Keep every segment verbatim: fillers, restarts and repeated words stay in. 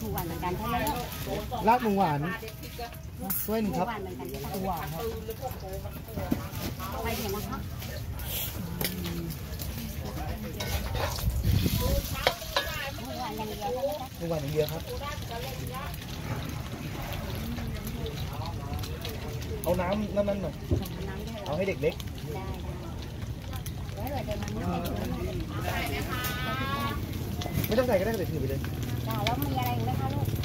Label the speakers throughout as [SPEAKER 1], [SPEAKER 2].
[SPEAKER 1] มูหวานเหมือนกันใช่ไหม
[SPEAKER 2] ลาบหมูหวานด้วยหนึ่งครับ
[SPEAKER 1] หวานเหมือนกันหมูหวานครับไปเดี๋ยวนะคะหมูหวานอย่างเดียวใช่ไหมคะ
[SPEAKER 2] หมูหวานอย่างเดียวครับเอาน้ำน้ำมันหน่อยเอาให้เด็กเล็ก
[SPEAKER 1] ได้ได้แล้วเดี๋ยวมัน
[SPEAKER 2] ไม่ต้องใส่ก็ได้เดี๋ยวถือไปเลย
[SPEAKER 1] ได้แล้วมีอะไรไหมคะลูก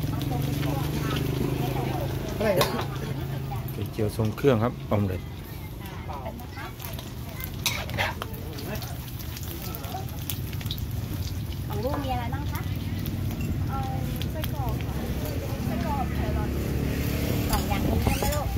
[SPEAKER 2] เท่าไหร่ครับ
[SPEAKER 3] ไข่เจียวทรงเครื่องครับออมเล็ต
[SPEAKER 1] ของลูกมีอะไรบ้างคะเอาไส้กรอกไส้กรอกไข่ร้อนสองอย่างนี้ใช่ไหมลูก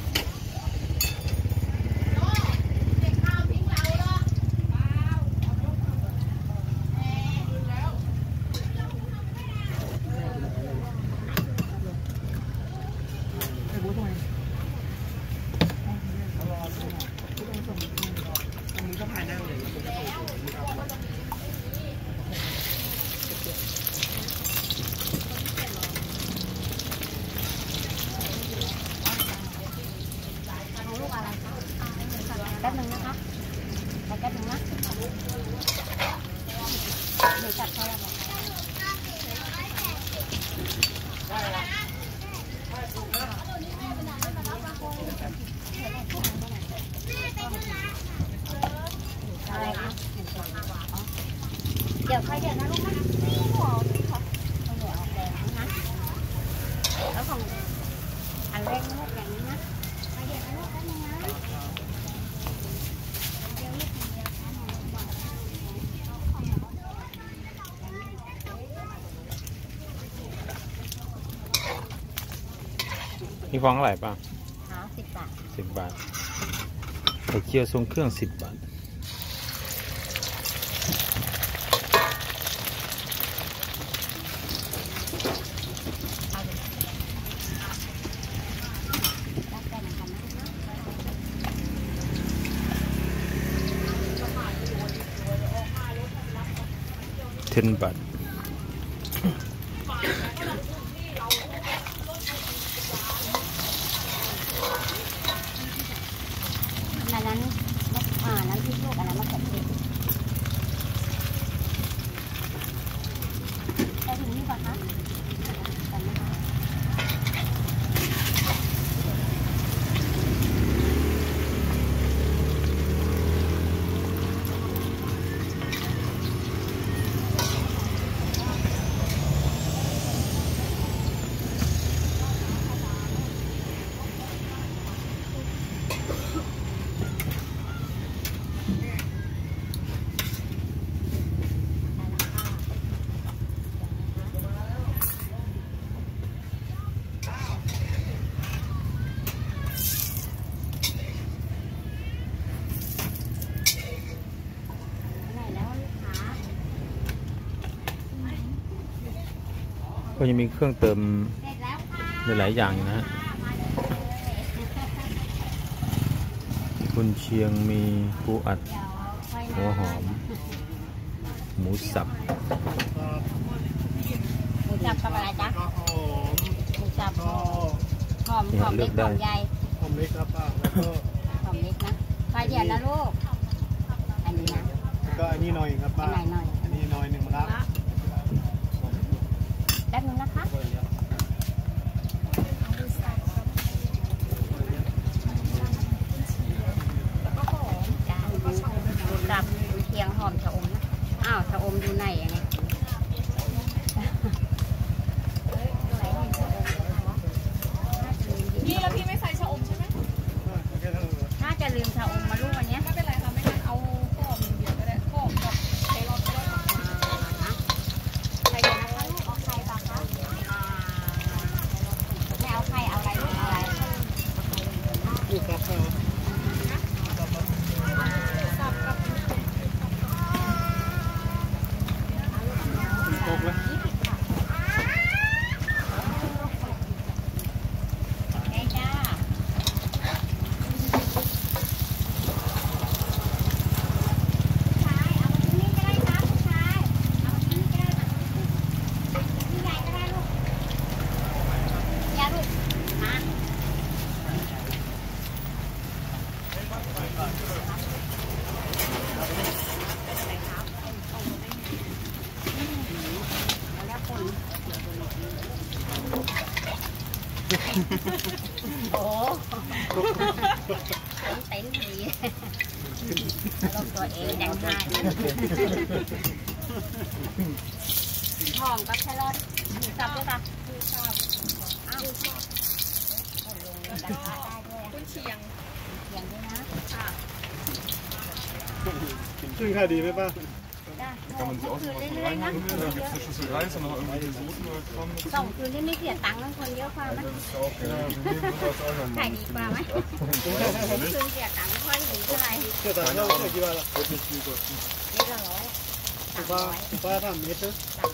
[SPEAKER 1] แป๊บนึงนะคะแป๊บนึงนะเดี๋ยวจัดให้เราอะไรคะเดี๋ยวใครเดี๋ยวนะลูกนะนี่หัวนี่ค่ะหัวออกแดงนะแล้วของอันเร่งลูกอย่างนี้นะใครเดี๋ยวนะลูกแป๊บนึงนะ
[SPEAKER 3] นี่ฟองเท่าไหร่ป่ะ
[SPEAKER 1] สิบบาท
[SPEAKER 3] สิบบาทไข่เจียวทรงเครื่องสิบบาทเทนบาท
[SPEAKER 1] อันนั้นอ่าน้ำพริกลูกอันนั้นมะเขือเทศได้ถึงนี่ป่ะคะกันนะคะ
[SPEAKER 3] ก็ยังมีเครื่องเติมหลายๆอย่างนะฮะคุณเชียงมีปูอัดหัวหอมหมูสับ
[SPEAKER 1] หมูสับทำอะไรจ๊ะหมูสับหอมหอมเล็กหอมใหญ่
[SPEAKER 2] หอมเล็กครับป้าแล้วก็
[SPEAKER 1] หอมเล็กนะไฟเดียวนะลูกอันนี้นะ
[SPEAKER 2] ก็อันนี้หน่อยครับป้าอันนี้หน่อยหนึ่งครับ
[SPEAKER 1] แป๊บนึงนะคะกับเคียงหอมชะอมนะอ้าวชะอมอยู่ไหนยังไง
[SPEAKER 4] นี่แล้วพี่ไม่ใส่ชะอมใช่ไหม
[SPEAKER 1] ถ้าจะลืมชะอมมาลูกวันนี้
[SPEAKER 4] ไม่เป็นไรค่ะไม่งั้นเอาข้อมเดียวก็ได้ข้อมกับเทลอนก็ได้
[SPEAKER 1] โอ้เต็นดีลงตัวเองแต่งหน้าหอมกับแครอทจับด้วยป่ะชอบอ้าวชอบลงกระทะได้ด้วย
[SPEAKER 4] คุณเชียง
[SPEAKER 1] เสียงด้วยนะค่ะ
[SPEAKER 2] ซึ่งค่าดีไหมป้า
[SPEAKER 1] ได้คืนเรื่อยๆนะ
[SPEAKER 5] Schüssel Reis und noch irgendwelche Soßen oder Kram.
[SPEAKER 1] สองคืนนี่ไม่เสียตังค์แล้วคนเยอะกว่าไหม
[SPEAKER 5] Das ist auch, ja, wir nehmen das auch noch
[SPEAKER 1] ขาย
[SPEAKER 5] mal.
[SPEAKER 1] ดีกว่าไหมคืนเสียตังค์ไม่ค่อยถึงเท่าไหร่
[SPEAKER 2] เชื่อแต่เราไม่กี่บาทละ
[SPEAKER 5] Wird nicht viel kosten.
[SPEAKER 1] นี่ละร้อยสามร้
[SPEAKER 2] ป้า
[SPEAKER 1] อย
[SPEAKER 2] ป้าทำเม็ดนะ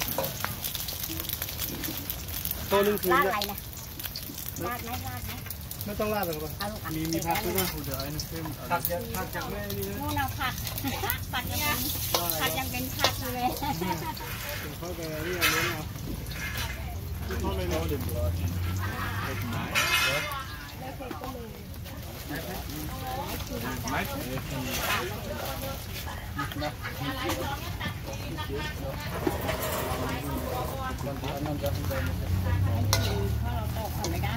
[SPEAKER 2] ตัวหนึ่งคือ
[SPEAKER 1] ราดอะไรนะราดไหมราดไหม
[SPEAKER 2] ไม่ต้องราดหรอกป้า
[SPEAKER 1] เอาลูกอ่ะ
[SPEAKER 2] มีมีผักด้วยนะผักยังผักยังไม่นี่นะ
[SPEAKER 1] นู่นเอาผักผักยังเป็นผักยังเป็นผักอยู่เลย
[SPEAKER 2] เขาไปนี่อันนี้เอาเขาเลยเนาะเดี๋ยว
[SPEAKER 1] ไม่ได้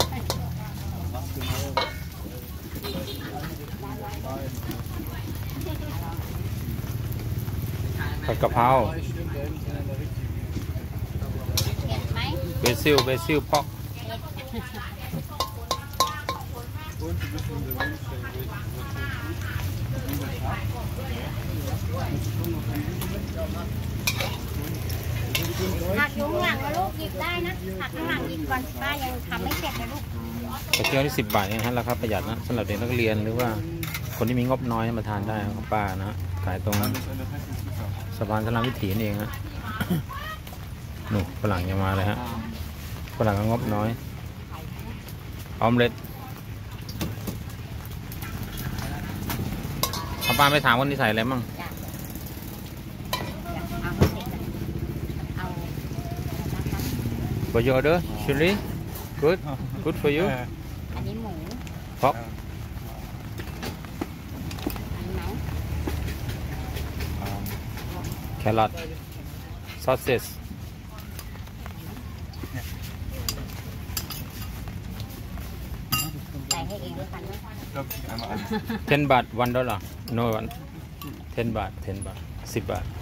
[SPEAKER 3] ผัดกะเพรา
[SPEAKER 1] เห็นไหม
[SPEAKER 3] เบซิลเบซิลพอก
[SPEAKER 1] ผักอยู่ข้างหลังนะลูกหยิบได้นะผักข้างหลังหยิบก่อนป้ายังทำไม่เสร็จเลยลูก
[SPEAKER 3] กระเทียมที่สิบบาทเองนะฮะราคาประหยัดนะสำหรับเด็กนักเรียนหรือว่าคนที่มีงบน้อยมาทานได้ของป้านะฮะขายตรงสะพานสลามวิถีนี่เองฮะ หนูฝรั่งยังมาเลยฮะฝรั่งก็งบน้อยออมเล็ตเอาป้าไปถามคนที่ใส่อะไรมั่ง
[SPEAKER 1] เอาไม่เสร็จเอา
[SPEAKER 3] For your order chili good good for you
[SPEAKER 1] อันนี้หมู
[SPEAKER 3] pork
[SPEAKER 1] อันไหน
[SPEAKER 3] carrot sausage
[SPEAKER 1] ใส่ให้เองด้วยกันนะ
[SPEAKER 5] Einmal alles.
[SPEAKER 3] ten บาท one dollar no one ten บาท ten บาทสิบบาท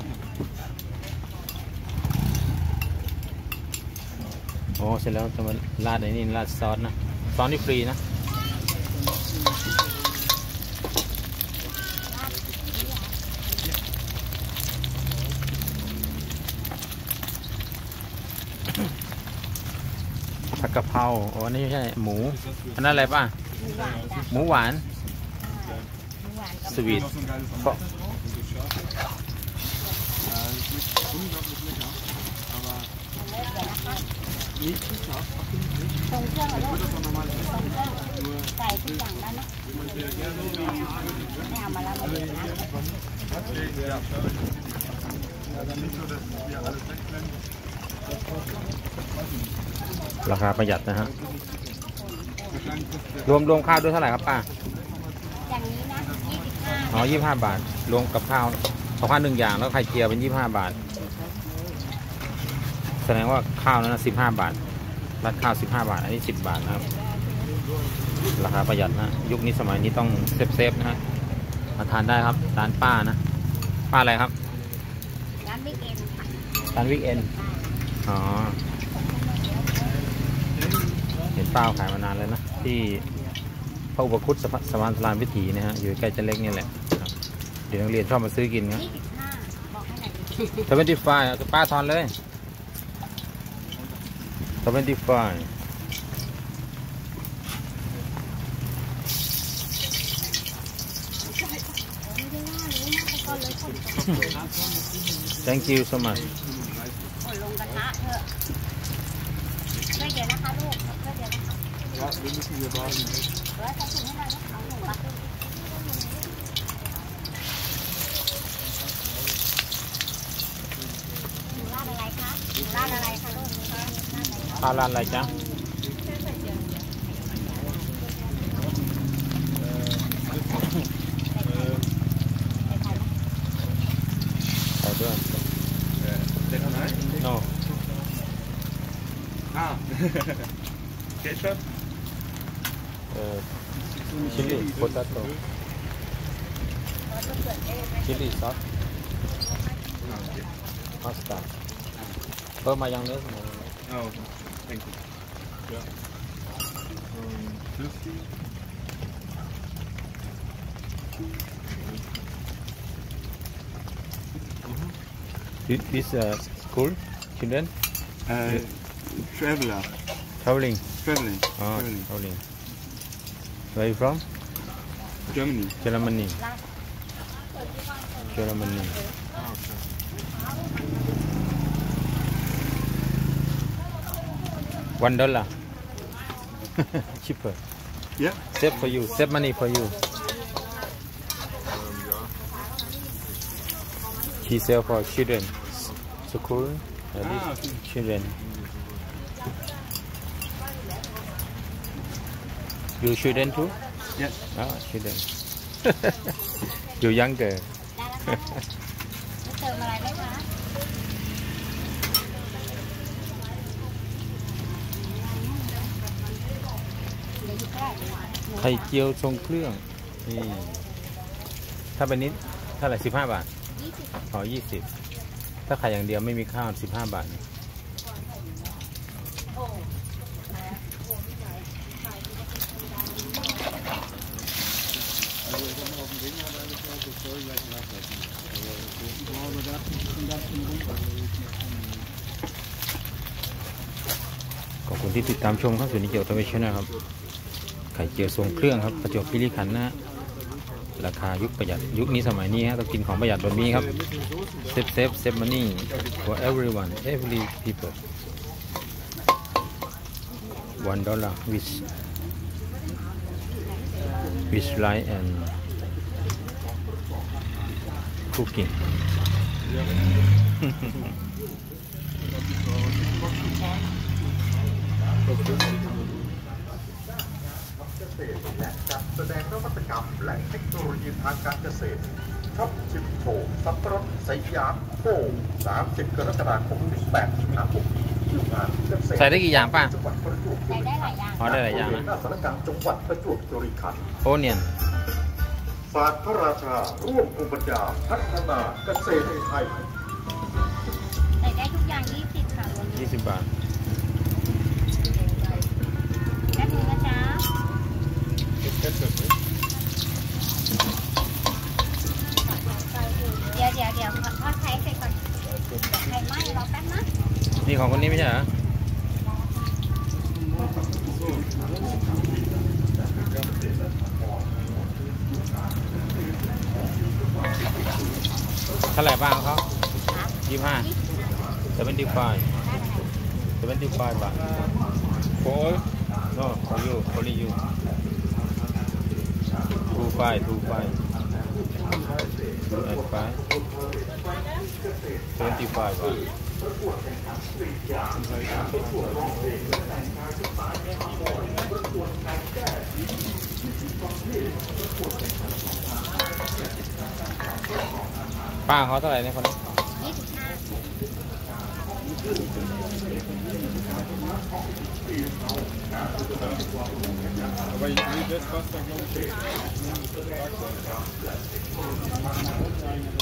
[SPEAKER 3] โอ้เสร็จแล้วจะมาราดไอ้นี่ราดซอสนะซอสนี่ฟรีนะผัดกะเพราโอ้อันนี้ไม่ใช่หมูอันนั้นอะไรป่ะ
[SPEAKER 1] หมูหวานจ้ะ
[SPEAKER 3] หมูหวาน
[SPEAKER 1] หมูหวานกับ
[SPEAKER 3] สวีท
[SPEAKER 5] Noch so ein geiles
[SPEAKER 3] Boah.
[SPEAKER 5] Omelette drauf und so scharf. Ja, das schmeckt unglaublich lecker. Aber
[SPEAKER 1] เดี๋ยวนะคะ
[SPEAKER 5] nicht zu scharf, absolut nicht.
[SPEAKER 1] ตรงเครื่องเหรอลูก
[SPEAKER 5] Das war normal
[SPEAKER 1] ตรงเครื่อง
[SPEAKER 5] Nur
[SPEAKER 1] ใส่ทุกอย่างแล้วนะ
[SPEAKER 5] jemand, der gerne so
[SPEAKER 1] ไม่เอามาแล้วมาเลยนะ
[SPEAKER 5] hat, der ja, ja, dann nicht so, dass wir alles wegblenden.
[SPEAKER 3] ราคาประหยัดนะฮะ
[SPEAKER 5] Wahrscheinlich kostet
[SPEAKER 3] รวมรวมข้าวด้วยเท่าไหร่ครับป้า
[SPEAKER 1] อย่างนี้นะยี่สิบห้า
[SPEAKER 3] อ๋อยี่สิบห้าบาท รวมกับข้าวกับข้าวหนึ่งอย่างแล้วไข่เจียวเป็นยี่สิบห้าบาท แสดงว่าข้าวนั้นสิบห้าบาทรัดข้าวสิบห้าบาท อันนี้สิบบาทนะครับ ราคาประหยัดนะ ยุคนี้สมัยนี้ต้องเซฟเซฟนะฮะ มาทานได้ครับ ร้านป้านะ ป้าอะไรครับ
[SPEAKER 1] ร้านบิ๊กเอ็มค่ะ
[SPEAKER 3] ร้านวิกเอนอ๋อ เห็นป้าขายมานานแล้วนะ ที่พระอุปคุตสะพสะพานสลามวิถีนะฮะ อยู่ใกล้เจะเล็กนี่แหละครับเดี๋ยวนักเรียนชอบมาซื้อกินครับ
[SPEAKER 1] ยี่สิบห้าบอกให้หน่อยดิ
[SPEAKER 3] ทเวนตี้ไฟป้าทอนเลยทเวนตี้ไฟ
[SPEAKER 1] ไม่ได้ว่าหรือนะก็เลยคน
[SPEAKER 3] thank you so much
[SPEAKER 1] คนลงกระทะเถอะช่วยเดี๋ยวนะคะลูกช่วยเดี๋ยวนะคะ
[SPEAKER 5] Ja, wir müssen hier warten.
[SPEAKER 1] เดี๋ยวใส่ถุงให้หน่อยนะเอาหนูมาหนูราดอะไรคะหนูราดอะไรคะลูกราดอะไรคะ
[SPEAKER 3] ข้าวร้านอะไรจ๊ะ ใส่ด้วย
[SPEAKER 5] Lecker, nein?
[SPEAKER 3] no
[SPEAKER 5] Ah. Ketchup?
[SPEAKER 3] เอ่อชิลลี่โพแทโต้ชิลลี่ซอสพาสต้าเพิ่มมายองเนส
[SPEAKER 5] Oh, thank you. Yeah. Um, fifty.
[SPEAKER 3] This uh, school children
[SPEAKER 5] Uh, traveler.
[SPEAKER 3] traveling
[SPEAKER 5] Traveling.
[SPEAKER 3] oh
[SPEAKER 5] Traveling.
[SPEAKER 3] traveling where you from
[SPEAKER 5] Germany.
[SPEAKER 3] Germany Germany one dollar cheaper
[SPEAKER 5] Yeah.
[SPEAKER 3] save for you save money for you he sell for children school at least
[SPEAKER 5] Ah, okay.
[SPEAKER 3] children you children too
[SPEAKER 5] Yes.
[SPEAKER 3] ah children you younger
[SPEAKER 1] ได้แล้วค่ะจะเติมอะไรไหมคะเดี๋ยวอยู่ใกล้
[SPEAKER 3] ไข่เจียวทรงเครื่องนี่ถ้าเป็นนิดเท่าไหร่สิบห้าบาท
[SPEAKER 1] ยี่สิบ
[SPEAKER 3] อ๋อยี่สิบถ้าไข่อย่างเดียวไม่มีข้าวสิบห้าบาท ขอบคุณที่ติดตามชมครับสุนิเกียวทวีชนะครับไข่เจียวทรงเครื่องครับประจวบคีรีขันธ์นะราคายุคประหยัดยุคนี้สมัยนี้ฮะต้องกินของประหยัดแบบนี้ครับเซฟเซฟเซฟมันนี่ for everyone every people one dollar with with rice and cooking
[SPEAKER 6] และจัดแสดงนวัตกรรมและเทคโนโลยีทางการเกษตรช็อปชิมโชว์สับปะรดสยามโฟสามสิบกรกฎาคมถึงแปดสิงหาคมนี้ที่งานเกษตร
[SPEAKER 3] ใส่ได้กี่อย่างป่ะ
[SPEAKER 6] จังหวัดประจวบคี
[SPEAKER 1] ใส่
[SPEAKER 6] รี
[SPEAKER 1] ได้ห
[SPEAKER 6] ขั
[SPEAKER 1] ลาน ยอย่าง
[SPEAKER 3] อ๋อได้หลายอย่างนะ
[SPEAKER 6] หน้าสารกลางจังหวัดประจวบคีรีขันธ์
[SPEAKER 3] โอเนียน
[SPEAKER 6] ศาสตร์พระราชาร่วมภูมิปัญญาพัฒนาเกษตรไทย
[SPEAKER 1] ใส่ได้ทุกอย่างยี่สิบค่ะวันนี้
[SPEAKER 3] ยี่สิบบาท
[SPEAKER 1] แป๊บนึงนะจ๊ะเดี๋ยวเดี๋ยวเดี๋ยวทอดไข่เสร็จก่อนไข่ไหม้รอแป๊บนะ
[SPEAKER 3] นี่ของคนนี้ไม่ใช่เหรอเท่าไหร่บ้างเขายี่สิบห้า seventy five seventy five บาท for no for you only you two five two five two and five seventy five บาท ป้าเขาเท่าไหร่เนี่ยคนนี้
[SPEAKER 1] ยี่สิบห้า
[SPEAKER 5] Aber ich will das Wasser, glaube ich,